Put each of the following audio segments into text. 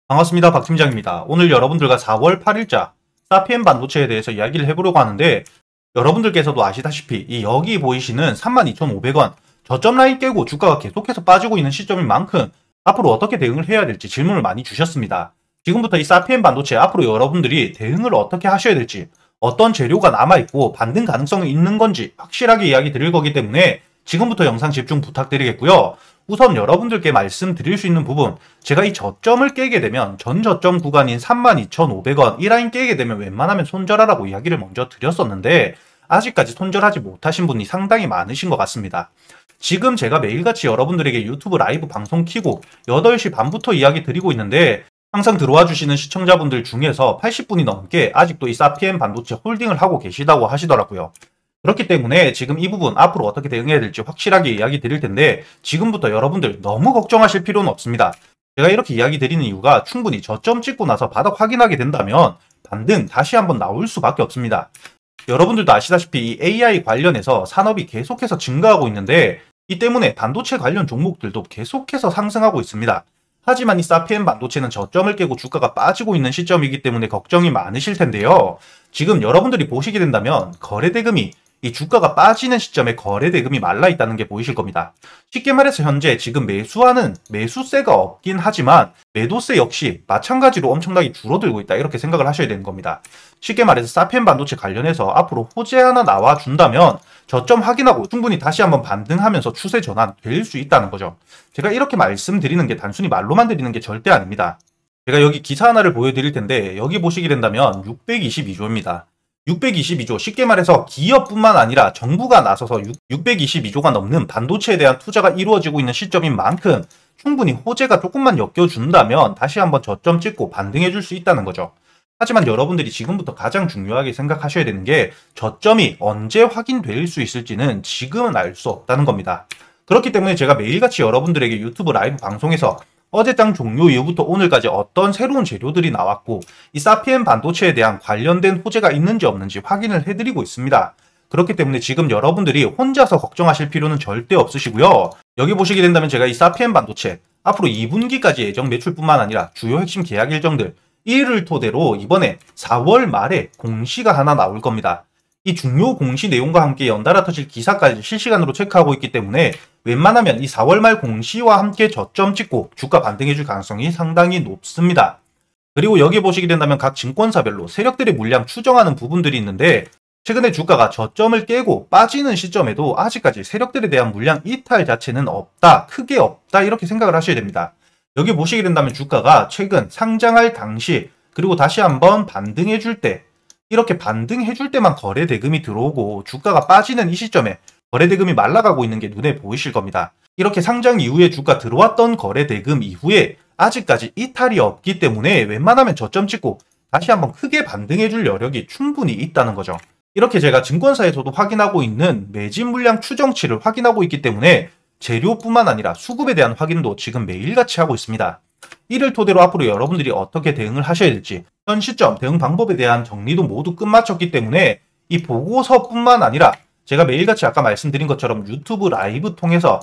반갑습니다. 박 팀장입니다. 오늘 여러분들과 4월 8일자 사피엔 반도체에 대해서 이야기를 해보려고 하는데, 여러분들께서도 아시다시피 이 여기 보이시는 32,500원 저점 라인 깨고 주가가 계속해서 빠지고 있는 시점인 만큼 앞으로 어떻게 대응을 해야 될지 질문을 많이 주셨습니다. 지금부터 이 사피엔 반도체 앞으로 여러분들이 대응을 어떻게 하셔야 될지, 어떤 재료가 남아있고 반등 가능성이 있는 건지 확실하게 이야기 드릴 거기 때문에 지금부터 영상 집중 부탁드리겠고요. 우선 여러분들께 말씀드릴 수 있는 부분, 제가 이 저점을 깨게 되면 전 저점 구간인 32,500원 이 라인 깨게 되면 웬만하면 손절하라고 이야기를 먼저 드렸었는데, 아직까지 손절하지 못하신 분이 상당히 많으신 것 같습니다. 지금 제가 매일같이 여러분들에게 유튜브 라이브 방송 키고 8시 반부터 이야기 드리고 있는데, 항상 들어와 주시는 시청자분들 중에서 80분이 넘게 아직도 이 사피엔 반도체 홀딩을 하고 계시다고 하시더라고요. 그렇기 때문에 지금 이 부분 앞으로 어떻게 대응해야 될지 확실하게 이야기 드릴 텐데, 지금부터 여러분들 너무 걱정하실 필요는 없습니다. 제가 이렇게 이야기 드리는 이유가 충분히 저점 찍고 나서 바닥 확인하게 된다면 반등 다시 한번 나올 수밖에 없습니다. 여러분들도 아시다시피 이 AI 관련해서 산업이 계속해서 증가하고 있는데, 이 때문에 반도체 관련 종목들도 계속해서 상승하고 있습니다. 하지만 이 사피엔 반도체는 저점을 깨고 주가가 빠지고 있는 시점이기 때문에 걱정이 많으실 텐데요. 지금 여러분들이 보시게 된다면 거래대금이 이 주가가 빠지는 시점에 거래대금이 말라있다는 게 보이실 겁니다. 쉽게 말해서 현재 지금 매수하는 매수세가 없긴 하지만 매도세 역시 마찬가지로 엄청나게 줄어들고 있다, 이렇게 생각을 하셔야 되는 겁니다. 쉽게 말해서 사피엔 반도체 관련해서 앞으로 호재 하나 나와준다면 저점 확인하고 충분히 다시 한번 반등하면서 추세 전환 될 수 있다는 거죠. 제가 이렇게 말씀드리는 게 단순히 말로만 드리는 게 절대 아닙니다. 제가 여기 기사 하나를 보여드릴 텐데, 여기 보시게 된다면 622조입니다. 622조, 쉽게 말해서 기업뿐만 아니라 정부가 나서서 622조가 넘는 반도체에 대한 투자가 이루어지고 있는 시점인 만큼 충분히 호재가 조금만 엮여준다면 다시 한번 저점 찍고 반등해 줄 수 있다는 거죠. 하지만 여러분들이 지금부터 가장 중요하게 생각하셔야 되는 게, 저점이 언제 확인될 수 있을지는 지금은 알 수 없다는 겁니다. 그렇기 때문에 제가 매일같이 여러분들에게 유튜브 라이브 방송에서 어제장 종료 이후부터 오늘까지 어떤 새로운 재료들이 나왔고 이 사피엔 반도체에 대한 관련된 호재가 있는지 없는지 확인을 해드리고 있습니다. 그렇기 때문에 지금 여러분들이 혼자서 걱정하실 필요는 절대 없으시고요. 여기 보시게 된다면 제가 이 사피엔 반도체 앞으로 2분기까지 예정 매출뿐만 아니라 주요 핵심 계약 일정들, 이를 토대로 이번에 4월 말에 공시가 하나 나올 겁니다. 이 중요 공시 내용과 함께 연달아 터질 기사까지 실시간으로 체크하고 있기 때문에 웬만하면 이 4월 말 공시와 함께 저점 찍고 주가 반등해줄 가능성이 상당히 높습니다. 그리고 여기 보시게 된다면 각 증권사별로 세력들의 물량 추정하는 부분들이 있는데, 최근에 주가가 저점을 깨고 빠지는 시점에도 아직까지 세력들에 대한 물량 이탈 자체는 없다, 크게 없다, 이렇게 생각을 하셔야 됩니다. 여기 보시게 된다면 주가가 최근 상장할 당시 그리고 다시 한번 반등해줄 때, 이렇게 반등해줄 때만 거래대금이 들어오고 주가가 빠지는 이 시점에 거래대금이 말라가고 있는 게 눈에 보이실 겁니다. 이렇게 상장 이후에 주가 들어왔던 거래대금 이후에 아직까지 이탈이 없기 때문에 웬만하면 저점 찍고 다시 한번 크게 반등해줄 여력이 충분히 있다는 거죠. 이렇게 제가 증권사에서도 확인하고 있는 매진 물량 추정치를 확인하고 있기 때문에 재료뿐만 아니라 수급에 대한 확인도 지금 매일같이 하고 있습니다. 이를 토대로 앞으로 여러분들이 어떻게 대응을 하셔야 될지, 현 시점 대응 방법에 대한 정리도 모두 끝마쳤기 때문에 이 보고서뿐만 아니라 제가 매일같이 아까 말씀드린 것처럼 유튜브 라이브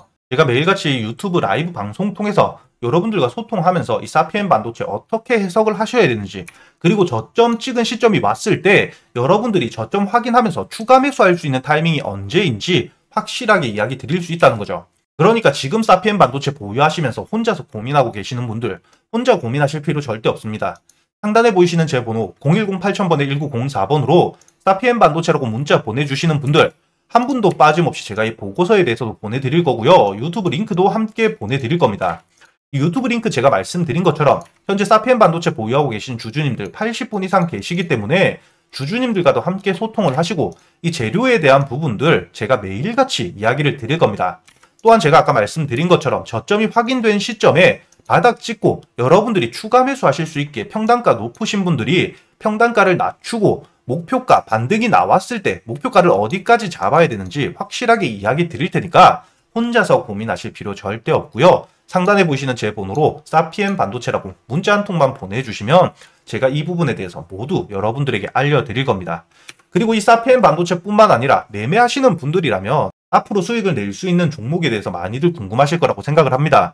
방송 통해서 여러분들과 소통하면서 이 사피엔 반도체 어떻게 해석을 하셔야 되는지, 그리고 저점 찍은 시점이 왔을 때 여러분들이 저점 확인하면서 추가 매수할 수 있는 타이밍이 언제인지 확실하게 이야기 드릴 수 있다는 거죠. 그러니까 지금 사피엔 반도체 보유하시면서 혼자서 고민하고 계시는 분들, 혼자 고민하실 필요 절대 없습니다. 상단에 보이시는 제 번호 010-8000-1904번으로 사피엔 반도체라고 문자 보내주시는 분들 한 분도 빠짐없이 제가 이 보고서에 대해서도 보내드릴 거고요. 유튜브 링크도 함께 보내드릴 겁니다. 이 유튜브 링크 제가 말씀드린 것처럼 현재 사피엔 반도체 보유하고 계신 주주님들 80분 이상 계시기 때문에 주주님들과도 함께 소통을 하시고 이 재료에 대한 부분들 제가 매일같이 이야기를 드릴 겁니다. 또한 제가 아까 말씀드린 것처럼 저점이 확인된 시점에 바닥 찍고 여러분들이 추가 매수하실 수 있게 평단가 높으신 분들이 평단가를 낮추고 목표가 반등이 나왔을 때 목표가를 어디까지 잡아야 되는지 확실하게 이야기 드릴 테니까 혼자서 고민하실 필요 절대 없고요. 상단에 보이시는 제 번호로 사피엔 반도체라고 문자 한 통만 보내주시면 제가 이 부분에 대해서 모두 여러분들에게 알려드릴 겁니다. 그리고 이 사피엔 반도체뿐만 아니라 매매하시는 분들이라면 앞으로 수익을 낼 수 있는 종목에 대해서 많이들 궁금하실 거라고 생각을 합니다.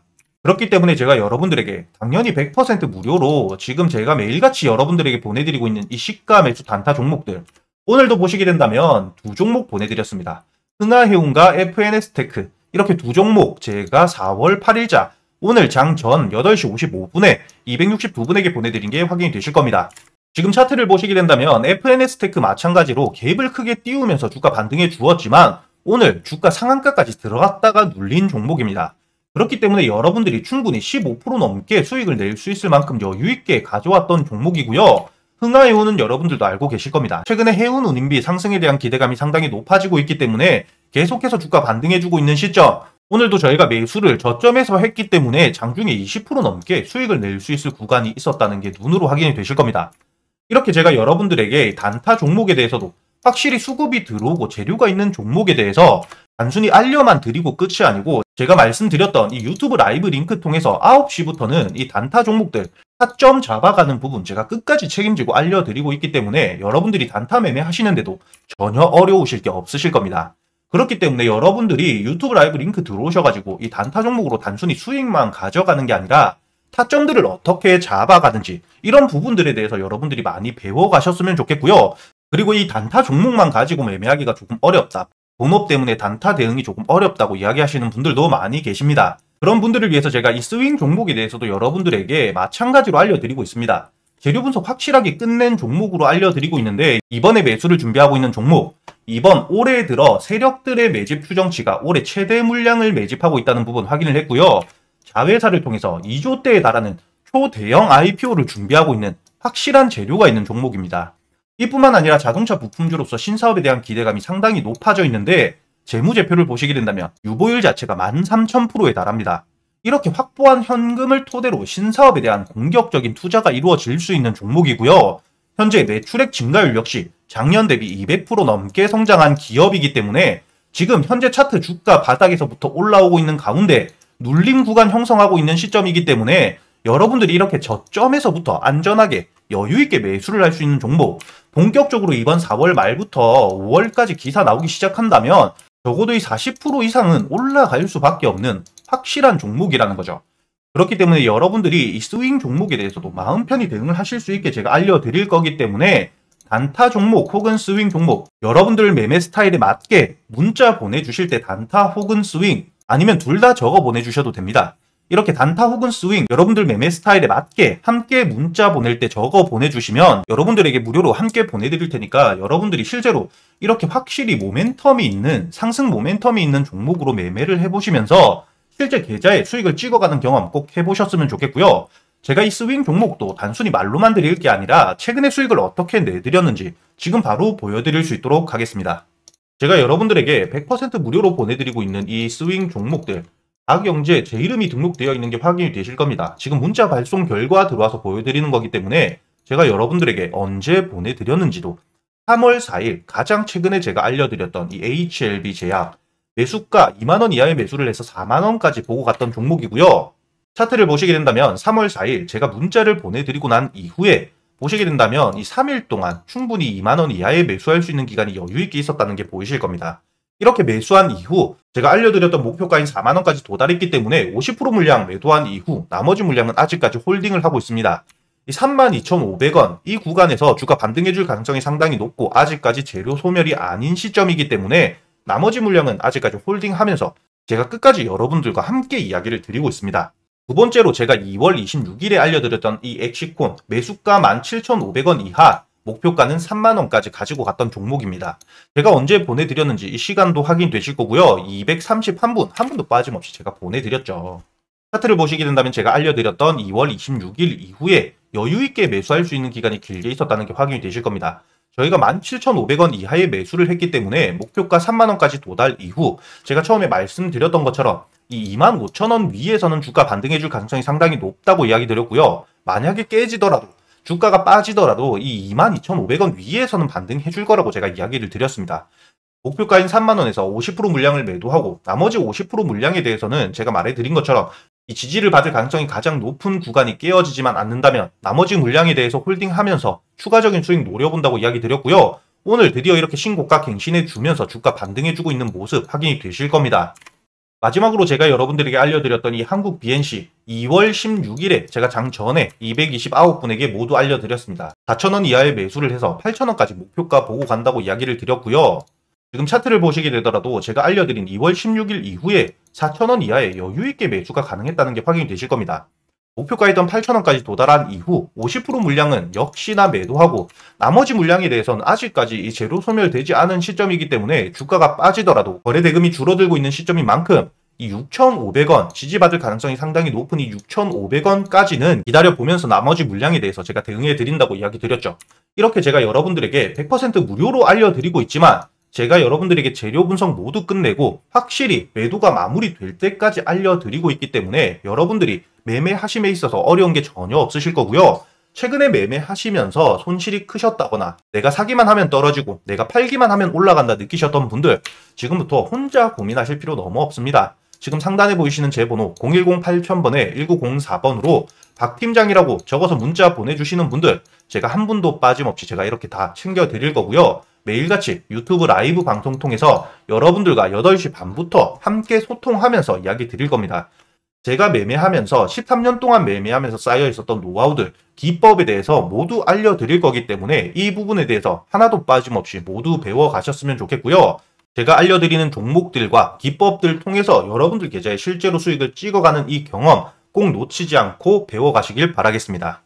그렇기 때문에 제가 여러분들에게 당연히 100% 무료로 지금 제가 매일같이 여러분들에게 보내드리고 있는 이 시가 매수 단타 종목들, 오늘도 보시게 된다면 두 종목 보내드렸습니다. 흥하해운과 FNS테크, 이렇게 두 종목 제가 4월 8일자 오늘 장 전 8시 55분에 262분에게 보내드린 게 확인이 되실 겁니다. 지금 차트를 보시게 된다면 FNS테크 마찬가지로 갭을 크게 띄우면서 주가 반등해 주었지만 오늘 주가 상한가까지 들어갔다가 눌린 종목입니다. 그렇기 때문에 여러분들이 충분히 15% 넘게 수익을 낼 수 있을 만큼 여유있게 가져왔던 종목이고요. 흥하해운은 여러분들도 알고 계실 겁니다. 최근에 해운 운임비 상승에 대한 기대감이 상당히 높아지고 있기 때문에 계속해서 주가 반등해주고 있는 시점, 오늘도 저희가 매수를 저점에서 했기 때문에 장중에 20% 넘게 수익을 낼 수 있을 구간이 있었다는 게 눈으로 확인이 되실 겁니다. 이렇게 제가 여러분들에게 단타 종목에 대해서도 확실히 수급이 들어오고 재료가 있는 종목에 대해서 단순히 알려만 드리고 끝이 아니고 제가 말씀드렸던 이 유튜브 라이브 링크 통해서 9시부터는 이 단타 종목들 타점 잡아가는 부분 제가 끝까지 책임지고 알려드리고 있기 때문에 여러분들이 단타 매매 하시는데도 전혀 어려우실 게 없으실 겁니다. 그렇기 때문에 여러분들이 유튜브 라이브 링크 들어오셔가지고 이 단타 종목으로 단순히 수익만 가져가는 게 아니라 타점들을 어떻게 잡아가는지 이런 부분들에 대해서 여러분들이 많이 배워가셨으면 좋겠고요. 그리고 이 단타 종목만 가지고 매매하기가 조금 어렵다, 본업 때문에 단타 대응이 조금 어렵다고 이야기하시는 분들도 많이 계십니다. 그런 분들을 위해서 제가 이 스윙 종목에 대해서도 여러분들에게 마찬가지로 알려드리고 있습니다. 재료 분석 확실하게 끝낸 종목으로 알려드리고 있는데, 이번에 매수를 준비하고 있는 종목, 이번 올해 들어 세력들의 매집 추정치가 올해 최대 물량을 매집하고 있다는 부분 확인을 했고요. 자회사를 통해서 2조대에 달하는 초대형 IPO를 준비하고 있는 확실한 재료가 있는 종목입니다. 이뿐만 아니라 자동차 부품주로서 신사업에 대한 기대감이 상당히 높아져 있는데 재무제표를 보시게 된다면 유보율 자체가 13,000%에 달합니다. 이렇게 확보한 현금을 토대로 신사업에 대한 공격적인 투자가 이루어질 수 있는 종목이고요. 현재 매출액 증가율 역시 작년 대비 200% 넘게 성장한 기업이기 때문에 지금 현재 차트 주가 바닥에서부터 올라오고 있는 가운데 눌림 구간 형성하고 있는 시점이기 때문에 여러분들이 이렇게 저점에서부터 안전하게 여유있게 매수를 할 수 있는 종목, 본격적으로 이번 4월 말부터 5월까지 기사 나오기 시작한다면 적어도 이 40% 이상은 올라갈 수밖에 없는 확실한 종목이라는 거죠. 그렇기 때문에 여러분들이 이 스윙 종목에 대해서도 마음 편히 대응을 하실 수 있게 제가 알려드릴 거기 때문에 단타 종목 혹은 스윙 종목, 여러분들 매매 스타일에 맞게 문자 보내주실 때 단타 혹은 스윙, 아니면 둘 다 적어 보내주셔도 됩니다. 이렇게 단타 혹은 스윙, 여러분들 매매 스타일에 맞게 함께 문자 보낼 때 적어 보내주시면 여러분들에게 무료로 함께 보내드릴 테니까 여러분들이 실제로 이렇게 확실히 모멘텀이 있는, 상승 모멘텀이 있는 종목으로 매매를 해보시면서 실제 계좌에 수익을 찍어가는 경험 꼭 해보셨으면 좋겠고요. 제가 이 스윙 종목도 단순히 말로만 드릴 게 아니라 최근에 수익을 어떻게 내드렸는지 지금 바로 보여드릴 수 있도록 하겠습니다. 제가 여러분들에게 100% 무료로 보내드리고 있는 이 스윙 종목들, 박영재 제 이름이 등록되어 있는 게 확인이 되실 겁니다. 지금 문자 발송 결과 들어와서 보여드리는 거기 때문에 제가 여러분들에게 언제 보내드렸는지도 3월 4일 가장 최근에 제가 알려드렸던 이 HLB 제약 매수가 2만원 이하의 매수를 해서 4만원까지 보고 갔던 종목이고요. 차트를 보시게 된다면 3월 4일 제가 문자를 보내드리고 난 이후에 보시게 된다면 이 3일 동안 충분히 2만원 이하에 매수할 수 있는 기간이 여유있게 있었다는 게 보이실 겁니다. 이렇게 매수한 이후 제가 알려드렸던 목표가인 4만원까지 도달했기 때문에 50% 물량 매도한 이후 나머지 물량은 아직까지 홀딩을 하고 있습니다. 이 32,500원 이 구간에서 주가 반등해줄 가능성이 상당히 높고 아직까지 재료 소멸이 아닌 시점이기 때문에 나머지 물량은 아직까지 홀딩하면서 제가 끝까지 여러분들과 함께 이야기를 드리고 있습니다. 두 번째로 제가 2월 26일에 알려드렸던 이 엑시콘 매수가 17,500원 이하, 목표가는 3만원까지 가지고 갔던 종목입니다. 제가 언제 보내드렸는지 이 시간도 확인되실 거고요. 231분, 한 분도 빠짐없이 제가 보내드렸죠. 차트를 보시게 된다면 제가 알려드렸던 2월 26일 이후에 여유있게 매수할 수 있는 기간이 길게 있었다는 게 확인이 되실 겁니다. 저희가 17,500원 이하의 매수를 했기 때문에 목표가 3만원까지 도달 이후 제가 처음에 말씀드렸던 것처럼 이 25,000원 위에서는 주가 반등해줄 가능성이 상당히 높다고 이야기 드렸고요. 만약에 깨지더라도 주가가 빠지더라도 이 22,500원 위에서는 반등해줄 거라고 제가 이야기를 드렸습니다. 목표가인 3만원에서 50% 물량을 매도하고 나머지 50% 물량에 대해서는 제가 말해드린 것처럼 이 지지를 받을 가능성이 가장 높은 구간이 깨어지지만 않는다면 나머지 물량에 대해서 홀딩하면서 추가적인 수익 노려본다고 이야기 드렸고요. 오늘 드디어 이렇게 신고가 갱신해 주면서 주가 반등해주고 있는 모습 확인이 되실 겁니다. 마지막으로 제가 여러분들에게 알려드렸던 이 한국 BNC 2월 16일에 제가 장 전에 229분에게 모두 알려드렸습니다. 4,000원 이하의 매수를 해서 8,000원까지 목표가 보고 간다고 이야기를 드렸고요. 지금 차트를 보시게 되더라도 제가 알려드린 2월 16일 이후에 4,000원 이하의 여유있게 매수가 가능했다는 게 확인이 되실 겁니다. 목표가이던 8,000원까지 도달한 이후 50% 물량은 역시나 매도하고 나머지 물량에 대해서는 아직까지 이 제로 소멸되지 않은 시점이기 때문에 주가가 빠지더라도 거래 대금이 줄어들고 있는 시점인 만큼 이 6,500원 지지받을 가능성이 상당히 높은 이 6,500원까지는 기다려보면서 나머지 물량에 대해서 제가 대응해 드린다고 이야기 드렸죠. 이렇게 제가 여러분들에게 100% 무료로 알려드리고 있지만 제가 여러분들에게 재료 분석 모두 끝내고 확실히 매도가 마무리될 때까지 알려드리고 있기 때문에 여러분들이 매매하심에 있어서 어려운 게 전혀 없으실 거고요. 최근에 매매하시면서 손실이 크셨다거나 내가 사기만 하면 떨어지고 내가 팔기만 하면 올라간다 느끼셨던 분들 지금부터 혼자 고민하실 필요 너무 없습니다. 지금 상단에 보이시는 제 번호 010-8000번에 1904번으로 박 팀장이라고 적어서 문자 보내주시는 분들 제가 한 분도 빠짐없이 제가 이렇게 다 챙겨드릴 거고요. 매일같이 유튜브 라이브 방송 통해서 여러분들과 8시 반부터 함께 소통하면서 이야기 드릴 겁니다. 제가 매매하면서 13년 동안 매매하면서 쌓여 있었던 노하우들, 기법에 대해서 모두 알려드릴 거기 때문에 이 부분에 대해서 하나도 빠짐없이 모두 배워가셨으면 좋겠고요. 제가 알려드리는 종목들과 기법들 통해서 여러분들 계좌에 실제로 수익을 찍어가는 이 경험 꼭 놓치지 않고 배워가시길 바라겠습니다.